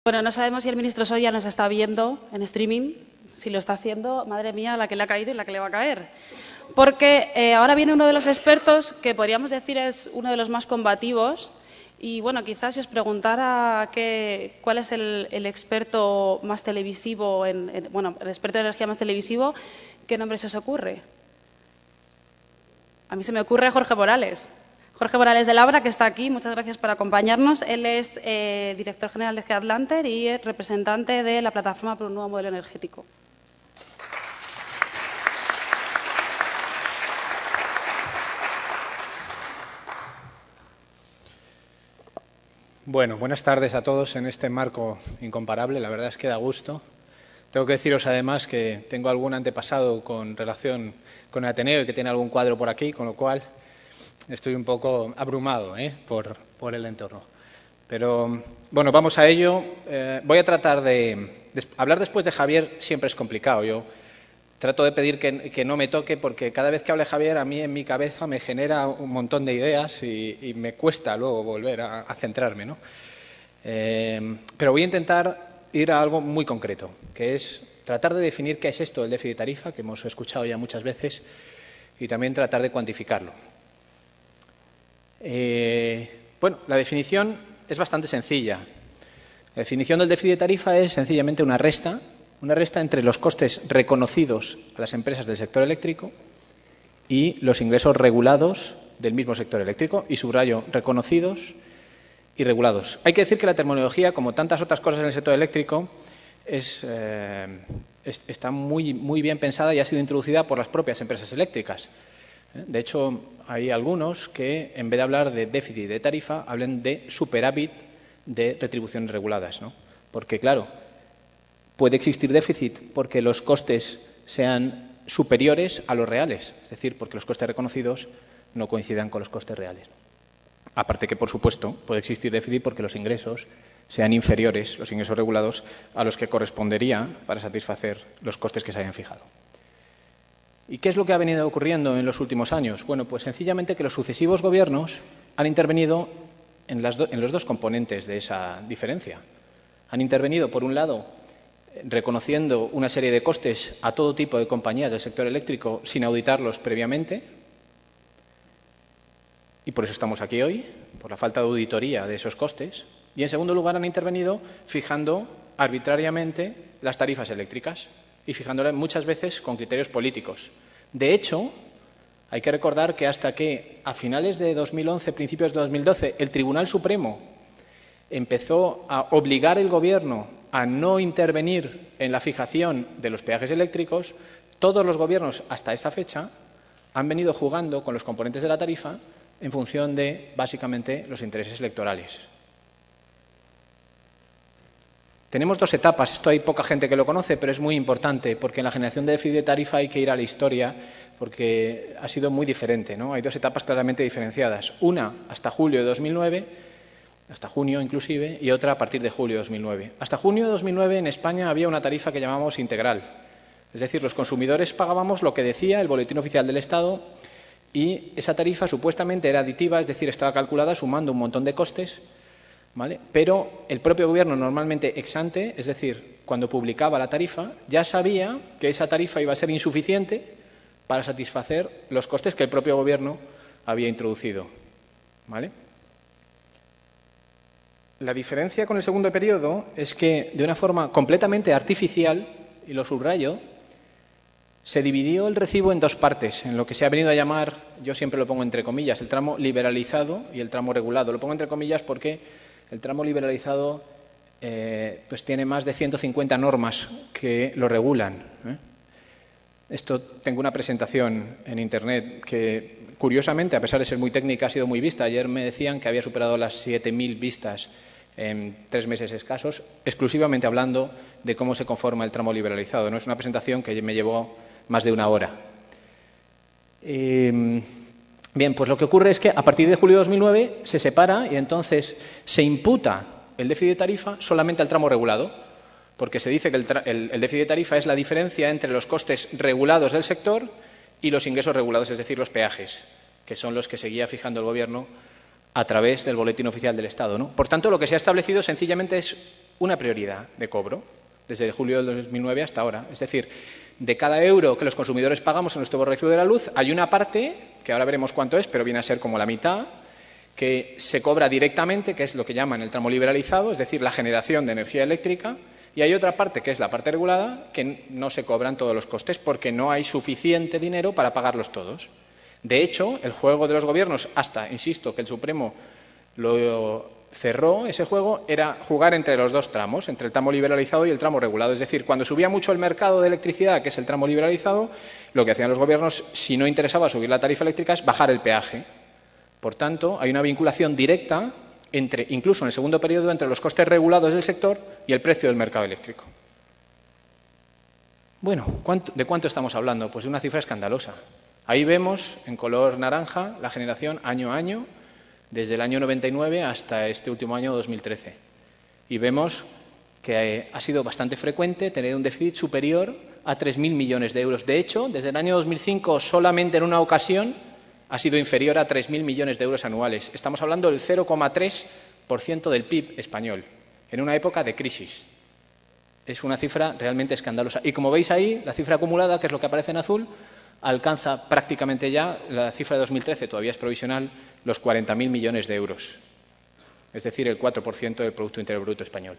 Bueno, no sabemos si el ministro Soria nos está viendo en streaming. Si lo está haciendo, madre mía, la que le ha caído y la que le va a caer. Porque ahora viene uno de los expertos que podríamos decir es uno de los más combativos. Y bueno, quizás si os preguntara cuál es el experto más televisivo, el experto de energía más televisivo, ¿qué nombre se os ocurre? A mí se me ocurre Jorge Morales. Jorge Morales de Labra, que está aquí, muchas gracias por acompañarnos. Él es director general de Headlanter y representante de la Plataforma por un Nuevo Modelo Energético. Bueno, buenas tardes a todos en este marco incomparable. La verdad es que da gusto. Tengo que deciros además que tengo algún antepasado con relación con el Ateneo y que tiene algún cuadro por aquí, con lo cual estoy un poco abrumado por el entorno. Pero, bueno, vamos a ello. Voy a tratar de hablar después de Javier siempre es complicado. Yo trato de pedir que no me toque porque cada vez que hable Javier a mí en mi cabeza me genera un montón de ideas y me cuesta luego volver a centrarme, ¿no? Pero voy a intentar ir a algo muy concreto, que es tratar de definir qué es esto del déficit de tarifa, que hemos escuchado ya muchas veces, y también tratar de cuantificarlo. Bueno, la definición es bastante sencilla. La definición del déficit de tarifa es sencillamente una resta entre los costes reconocidos a las empresas del sector eléctrico y los ingresos regulados del mismo sector eléctrico, y subrayo, reconocidos y regulados. Hay que decir que la terminología, como tantas otras cosas en el sector eléctrico, está muy bien pensada y ha sido introducida por las propias empresas eléctricas. De hecho, hay algunos que, en vez de hablar de déficit de tarifa, hablan de superávit de retribuciones reguladas, ¿no? Porque, claro, puede existir déficit porque los costes sean superiores a los reales, es decir, porque los costes reconocidos no coincidan con los costes reales. Aparte que, por supuesto, puede existir déficit porque los ingresos sean inferiores, los ingresos regulados, a los que correspondería para satisfacer los costes que se hayan fijado. ¿Y qué es lo que ha venido ocurriendo en los últimos años? Bueno, pues sencillamente que los sucesivos gobiernos han intervenido en los dos componentes de esa diferencia. Han intervenido, por un lado, reconociendo una serie de costes a todo tipo de compañías del sector eléctrico sin auditarlos previamente, y por eso estamos aquí hoy, por la falta de auditoría de esos costes. Y, en segundo lugar, han intervenido fijando arbitrariamente las tarifas eléctricas y fijándolas muchas veces con criterios políticos. De hecho, hay que recordar que hasta que a finales de 2011, principios de 2012, el Tribunal Supremo empezó a obligar al Gobierno a no intervenir en la fijación de los peajes eléctricos, todos los gobiernos hasta esa fecha han venido jugando con los componentes de la tarifa en función de, básicamente, los intereses electorales. Tenemos dos etapas, esto hay poca gente que lo conoce, pero es muy importante, porque en la generación de déficit de tarifa hay que ir a la historia, porque ha sido muy diferente, ¿no? Hay dos etapas claramente diferenciadas. Una hasta julio de 2009, hasta junio inclusive, y otra a partir de julio de 2009. Hasta junio de 2009 en España había una tarifa que llamábamos integral. Es decir, los consumidores pagábamos lo que decía el Boletín Oficial del Estado y esa tarifa supuestamente era aditiva, es decir, estaba calculada sumando un montón de costes, ¿vale? Pero el propio Gobierno normalmente ex ante, es decir, cuando publicaba la tarifa, ya sabía que esa tarifa iba a ser insuficiente para satisfacer los costes que el propio Gobierno había introducido, ¿vale? La diferencia con el segundo periodo es que, de una forma completamente artificial, y lo subrayo, se dividió el recibo en dos partes, en lo que se ha venido a llamar, yo siempre lo pongo entre comillas, el tramo liberalizado y el tramo regulado. Lo pongo entre comillas porque el tramo liberalizado pues tiene más de 150 normas que lo regulan. Esto, tengo una presentación en Internet que, curiosamente, a pesar de ser muy técnica, ha sido muy vista. Ayer me decían que había superado las 7.000 vistas en 3 meses escasos, exclusivamente hablando de cómo se conforma el tramo liberalizado. No es una presentación que me llevó más de una hora. Bien, pues lo que ocurre es que a partir de julio de 2009 se separa y entonces se imputa el déficit de tarifa solamente al tramo regulado, porque se dice que el déficit de tarifa es la diferencia entre los costes regulados del sector y los ingresos regulados, es decir, los peajes, que son los que seguía fijando el Gobierno a través del Boletín Oficial del Estado, ¿no? Por tanto, lo que se ha establecido sencillamente es una prioridad de cobro desde julio de 2009 hasta ahora. Es decir, de cada euro que los consumidores pagamos en nuestro recibo de la luz, hay una parte, que ahora veremos cuánto es, pero viene a ser como la mitad, que se cobra directamente, que es lo que llaman el tramo liberalizado, es decir, la generación de energía eléctrica, y hay otra parte, que es la parte regulada, que no se cobran todos los costes porque no hay suficiente dinero para pagarlos todos. De hecho, el juego de los gobiernos, hasta, insisto, que el Supremo lo cerró, ese juego era jugar entre los dos tramos, entre el tramo liberalizado y el tramo regulado. Es decir, cuando subía mucho el mercado de electricidad, que es el tramo liberalizado, lo que hacían los gobiernos, si no interesaba subir la tarifa eléctrica, es bajar el peaje. Por tanto, hay una vinculación directa, incluso en el segundo periodo, entre los costes regulados del sector y el precio del mercado eléctrico. Bueno, ¿de cuánto estamos hablando? Pues de una cifra escandalosa. Ahí vemos, en color naranja, la generación año a año, desde el año 99 hasta este último año 2013. Y vemos que ha sido bastante frecuente tener un déficit superior a 3.000 millones de euros. De hecho, desde el año 2005, solamente en una ocasión, ha sido inferior a 3.000 millones de euros anuales. Estamos hablando del 0,3% del PIB español, en una época de crisis. Es una cifra realmente escandalosa. Y como veis ahí, la cifra acumulada, que es lo que aparece en azul, alcanza prácticamente ya, la cifra de 2013 todavía es provisional, los 40.000 millones de euros. Es decir, el 4% del Producto Interior Bruto español.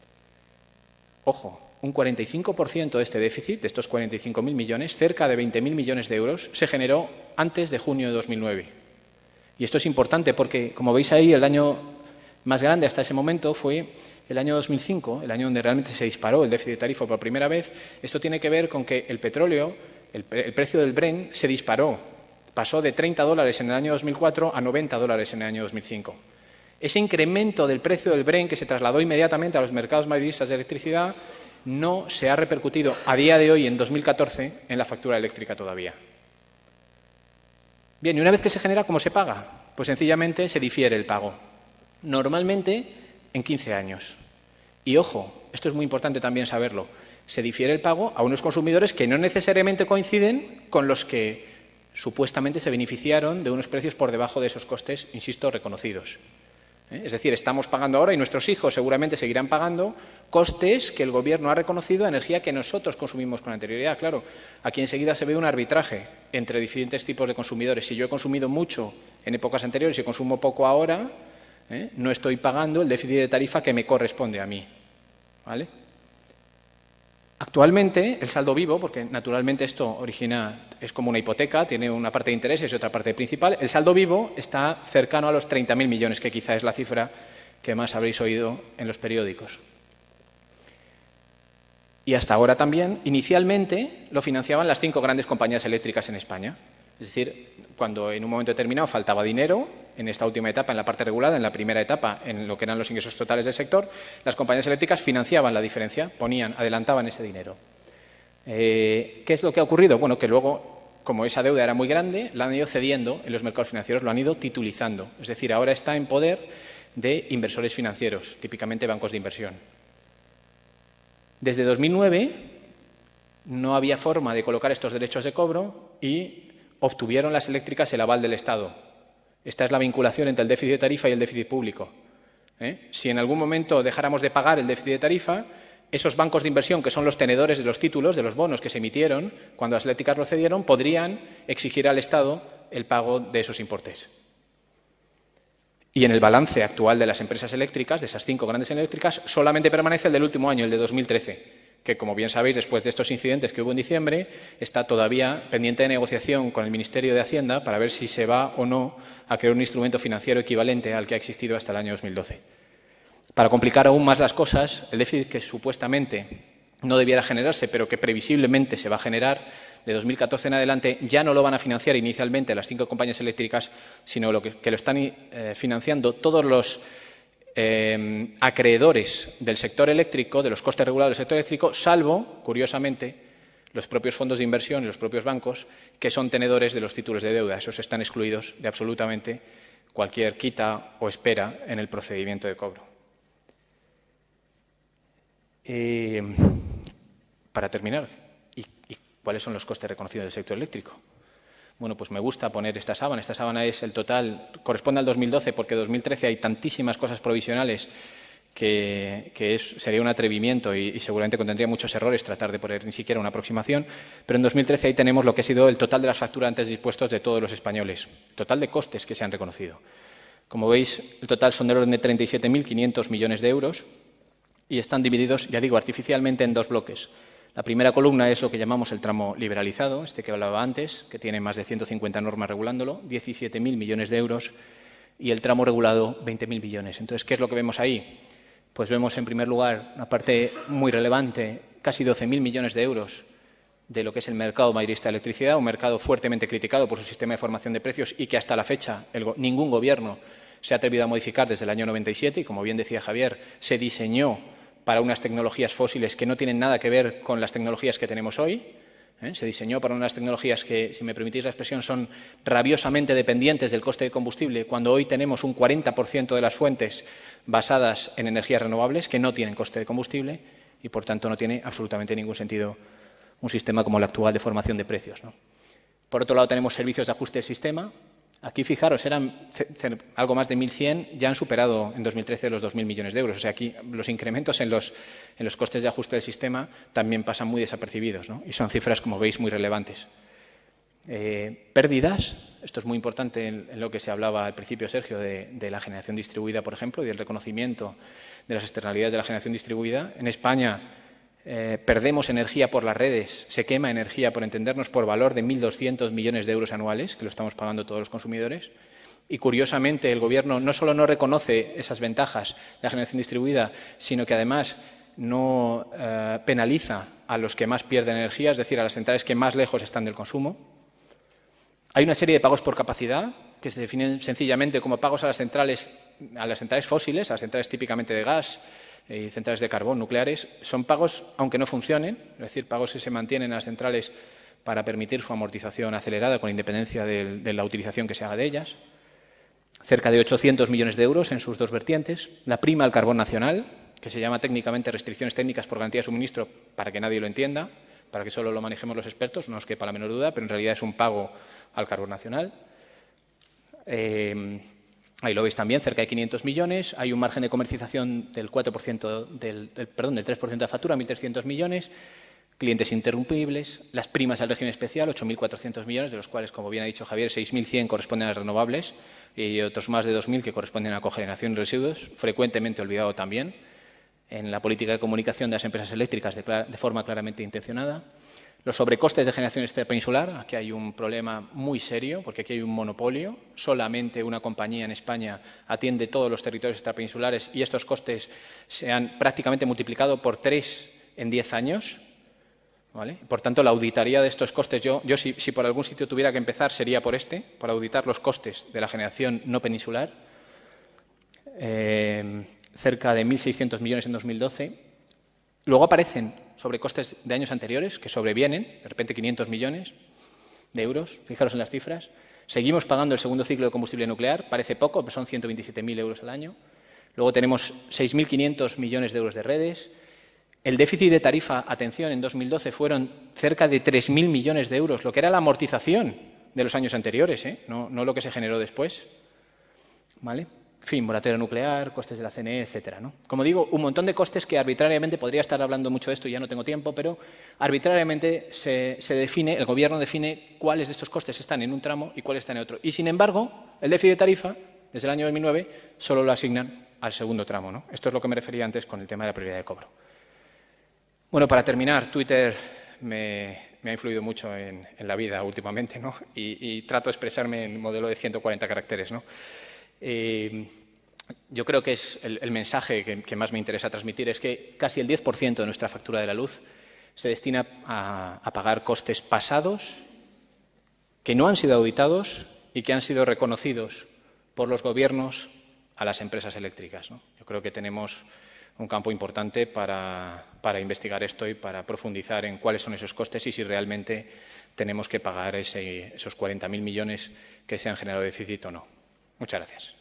Ojo, un 45% de este déficit, de estos 45.000 millones, cerca de 20.000 millones de euros, se generó antes de junio de 2009. Y esto es importante porque, como veis ahí, el año más grande hasta ese momento fue el año 2005, el año donde realmente se disparó el déficit tarifo por primera vez. Esto tiene que ver con que el petróleo, el precio del Brent, se disparó. Pasó de $30 en el año 2004 a $90 en el año 2005. Ese incremento del precio del Brent, que se trasladó inmediatamente a los mercados mayoristas de electricidad, no se ha repercutido a día de hoy, en 2014, en la factura eléctrica todavía. Bien, y una vez que se genera, ¿cómo se paga? Pues sencillamente se difiere el pago. Normalmente en 15 años. Y ojo, esto es muy importante también saberlo, se difiere el pago a unos consumidores que no necesariamente coinciden con los que supuestamente se beneficiaron de unos precios por debajo de esos costes, insisto, reconocidos. Es decir, estamos pagando ahora y nuestros hijos seguramente seguirán pagando costes que el Gobierno ha reconocido a energía que nosotros consumimos con anterioridad. Claro, aquí enseguida se ve un arbitraje entre diferentes tipos de consumidores. Si yo he consumido mucho en épocas anteriores y consumo poco ahora, no estoy pagando el déficit de tarifa que me corresponde a mí. ¿Vale? Actualmente, el saldo vivo, porque naturalmente esto es como una hipoteca, tiene una parte de intereses y otra parte principal, el saldo vivo está cercano a los 30.000 millones, que quizá es la cifra que más habréis oído en los periódicos. Y hasta ahora también, inicialmente, lo financiaban las 5 grandes compañías eléctricas en España. Es decir, cuando en un momento determinado faltaba dinero, en esta última etapa, en la parte regulada, en la primera etapa, en lo que eran los ingresos totales del sector, las compañías eléctricas financiaban la diferencia, adelantaban ese dinero. ¿Qué es lo que ha ocurrido? Bueno, que luego, como esa deuda era muy grande, la han ido cediendo en los mercados financieros, lo han ido titulizando. Es decir, ahora está en poder de inversores financieros, típicamente bancos de inversión. Desde 2009 no había forma de colocar estos derechos de cobro y obtuvieron las eléctricas el aval del Estado. Esta es la vinculación entre el déficit de tarifa y el déficit público. Si en algún momento dejáramos de pagar el déficit de tarifa, esos bancos de inversión, que son los tenedores de los títulos, de los bonos que se emitieron cuando las eléctricas lo cedieron, podrían exigir al Estado el pago de esos importes. Y en el balance actual de las empresas eléctricas, de esas 5 grandes eléctricas, solamente permanece el del último año, el de 2013, que, como bien sabéis, después de estos incidentes que hubo en diciembre, está todavía pendiente de negociación con el Ministerio de Hacienda para ver si se va o no a crear un instrumento financiero equivalente al que ha existido hasta el año 2012. Para complicar aún más las cosas, el déficit que supuestamente no debiera generarse, pero que previsiblemente se va a generar de 2014 en adelante, ya no lo van a financiar inicialmente las 5 compañías eléctricas, sino que lo están financiando todos los acreedores del sector eléctrico, de los costes regulados del sector eléctrico, salvo, curiosamente, los propios fondos de inversión y los propios bancos, que son tenedores de los títulos de deuda. Esos están excluidos de absolutamente cualquier quita o espera en el procedimiento de cobro. Para terminar, ¿y cuáles son los costes reconocidos del sector eléctrico? Bueno, pues me gusta poner esta sábana. Esta sábana es el total, corresponde al 2012, porque en 2013 hay tantísimas cosas provisionales sería un atrevimiento y seguramente contendría muchos errores tratar de poner ni siquiera una aproximación, pero en 2013 ahí tenemos lo que ha sido el total de las facturantes dispuestos de todos los españoles, el total de costes que se han reconocido. Como veis, el total son del orden de 37.500 millones de euros y están divididos, ya digo, artificialmente en dos bloques. La primera columna es lo que llamamos el tramo liberalizado, este que hablaba antes, que tiene más de 150 normas regulándolo, 17.000 millones de euros, y el tramo regulado, 20.000 millones. Entonces, ¿qué es lo que vemos ahí? Pues vemos, en primer lugar, una parte muy relevante, casi 12.000 millones de euros de lo que es el mercado mayorista de electricidad, un mercado fuertemente criticado por su sistema de formación de precios y que hasta la fecha ningún gobierno se ha atrevido a modificar desde el año 97 y, como bien decía Javier, se diseñó para unas tecnologías fósiles que no tienen nada que ver con las tecnologías que tenemos hoy. Se diseñó para unas tecnologías que, si me permitís la expresión, son rabiosamente dependientes del coste de combustible, cuando hoy tenemos un 40% de las fuentes basadas en energías renovables que no tienen coste de combustible y, por tanto, no tiene absolutamente ningún sentido un sistema como el actual de formación de precios, ¿no? Por otro lado, tenemos servicios de ajuste del sistema. Aquí, fijaros, eran algo más de 1.100, ya han superado en 2013 los 2.000 millones de euros. O sea, aquí los incrementos en los costes de ajuste del sistema también pasan muy desapercibidos, ¿no? Y son cifras, como veis, muy relevantes. Pérdidas, esto es muy importante en lo que se hablaba al principio, Sergio, de la generación distribuida, por ejemplo, y del reconocimiento de las externalidades de la generación distribuida. En España perdemos energía por las redes, se quema energía, por entendernos, por valor de 1.200 millones de euros anuales, que lo estamos pagando todos los consumidores. Y, curiosamente, el Gobierno no solo no reconoce esas ventajas de la generación distribuida, sino que, además, no penaliza a los que más pierden energía, es decir, a las centrales que más lejos están del consumo. Hay una serie de pagos por capacidad que se definen sencillamente como pagos a las centrales fósiles, a las centrales típicamente de gas y centrales de carbón nucleares. Son pagos aunque no funcionen, es decir, pagos que se mantienen a las centrales para permitir su amortización acelerada con independencia de la utilización que se haga de ellas. Cerca de 800 millones de euros en sus dos vertientes. La prima al carbón nacional, que se llama técnicamente restricciones técnicas por garantía de suministro, para que nadie lo entienda, para que solo lo manejemos los expertos, no os quepa la menor duda, pero en realidad es un pago al carbón nacional. Ahí lo veis también, cerca de 500 millones. Hay un margen de comercialización del 4%, del 3% de la factura, 1.300 millones. Clientes interrumpibles. Las primas al régimen especial, 8.400 millones, de los cuales, como bien ha dicho Javier, 6.100 corresponden a renovables y otros más de 2.000 que corresponden a cogeneración y residuos, frecuentemente olvidado también en la política de comunicación de las empresas eléctricas de forma claramente intencionada. Los sobrecostes de generación extrapeninsular, aquí hay un problema muy serio, porque aquí hay un monopolio. Solamente una compañía en España atiende todos los territorios extrapeninsulares y estos costes se han prácticamente multiplicado por 3 en 10 años. ¿Vale? Por tanto, la auditoría de estos costes, yo si por algún sitio tuviera que empezar, sería por por auditar los costes de la generación no peninsular. Cerca de 1.600 millones en 2012. Luego aparecen sobrecostes de años anteriores que sobrevienen, de repente 500 millones de euros, fijaros en las cifras. Seguimos pagando el segundo ciclo de combustible nuclear, parece poco, pero son 127.000 euros al año. Luego tenemos 6.500 millones de euros de redes. El déficit de tarifa, atención, en 2012 fueron cerca de 3.000 millones de euros, lo que era la amortización de los años anteriores, no lo que se generó después. ¿Vale? En fin, moratoria nuclear, costes de la CNE, etcétera, ¿no? Como digo, un montón de costes que arbitrariamente, podría estar hablando mucho de esto y ya no tengo tiempo, pero arbitrariamente se define, el Gobierno define cuáles de estos costes están en un tramo y cuáles están en otro. Y, sin embargo, el déficit de tarifa, desde el año 2009, solo lo asignan al segundo tramo, ¿no? Esto es lo que me refería antes con el tema de la prioridad de cobro. Bueno, para terminar, Twitter me ha influido mucho en la vida últimamente, ¿no? Y trato de expresarme en modelo de 140 caracteres, ¿no? Yo creo que es el mensaje que más me interesa transmitir es que casi el 10% de nuestra factura de la luz se destina a pagar costes pasados que no han sido auditados y que han sido reconocidos por los gobiernos a las empresas eléctricas, ¿no? Yo creo que tenemos un campo importante para investigar esto y para profundizar en cuáles son esos costes y si realmente tenemos que pagar esos 40.000 millones que se han generado de déficit o no. Muchas gracias.